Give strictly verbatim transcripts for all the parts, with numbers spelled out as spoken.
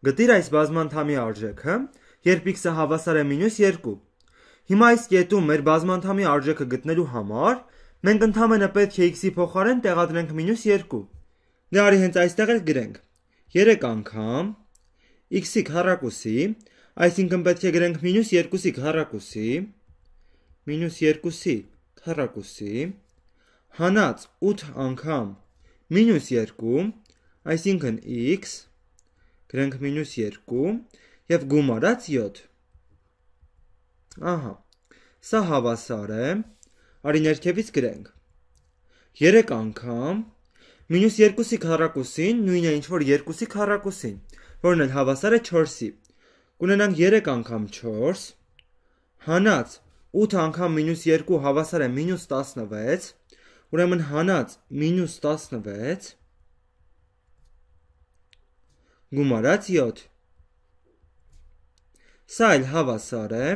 Գտիր այս բազմանդամի արժեքը, երբ x-ը հավասար է մինուս երկու։ Հիմա այս կետում մեր բազմանդամի արժեքը գտնելու համար մենք ընդհանրապես պետք է x-ի փոխարեն տեղադրենք մինուս երկու։ Դե արի հենց այստեղ էլ գրենք երեք անգամ x-ի քառակուսի, այսինքն պետք է գրենք մինուս երկուսի քառակուսի, մինուս երկուսի քառակուսի, հանած ութ անգամ մինուս երկու, այսինքն x, գրենք մինուս երկու, և գումարած յոթ։ Ահա, սա հավասար է, արի ներքևից գրենք, երեք անգամ, մինուս երկուսի քառակուսին նույն է ինչ որ երկուսի քառակուսին, որն էլ հավասար է չորսի, կունենանք երեք անգամ չորս, հանած ութ անգամ մինուս երկու հավասար է մինուս տասնվեց, ուրեմն հանած մինուս տասնվեց, գումարած յոթ։ Սա էլ հավասար է,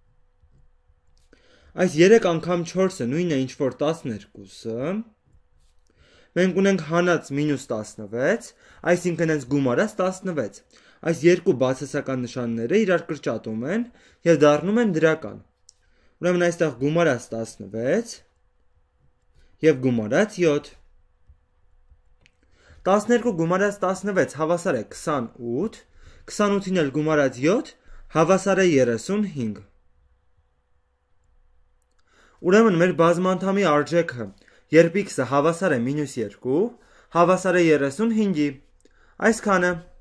այս երեք անգամ չորսը նույն է ինչ որ տասներկուսը, մենք ունենք հանած մինուս տասնվեց, այսինքն հենց գումարած տասնվեց, այս երկու բացասական նշանները իրար կրճատում են և դառնում են դրական, ուրեմն այստեղ գումարած տասնվեց և գումարած յոթ։ տասներկու գումարած տասնվեց հավասար է քսանութ, քսանութին էլ գումարած յոթ հավասար է երեսունհինգ։ Ուրեմն մեր բազմանդամի արժեքը, երբ x-ը հավասար է մինուս երկու, հավասար է երեսունհինգի, այսքանը։